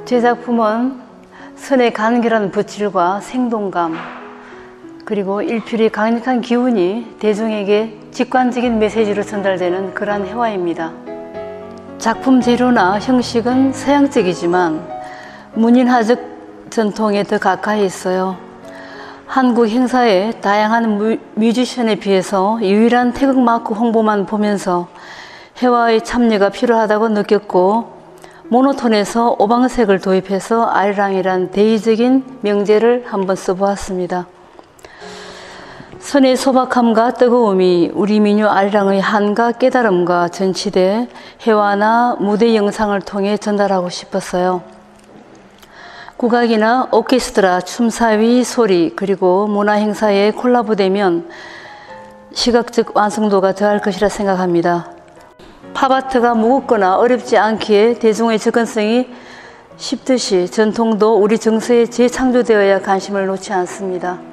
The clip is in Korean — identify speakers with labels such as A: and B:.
A: 제 작품은 선의 간결한 붓질과 생동감, 그리고 일필의 강력한 기운이 대중에게 직관적인 메시지로 전달되는 그러한 회화입니다. 작품 재료나 형식은 서양적이지만 문인화적 전통에 더 가까이 있어요. 한국 행사의 다양한 뮤지션에 비해서 유일한 태극마크 홍보만 보면서 회화의 참여가 필요하다고 느꼈고, 모노톤에서 오방색을 도입해서 아리랑이란 대의적인 명제를 한번 써보았습니다. 선의 소박함과 뜨거움이 우리 민요 아리랑의 한과 깨달음과 전치돼 회화나 무대 영상을 통해 전달하고 싶었어요. 국악이나 오케스트라, 춤사위, 소리, 그리고 문화행사에 콜라보되면 시각적 완성도가 더할 것이라 생각합니다. 팝아트가 무겁거나 어렵지 않기에 대중의 접근성이 쉽듯이 전통도 우리 정서에 재창조되어야 관심을 놓지 않습니다.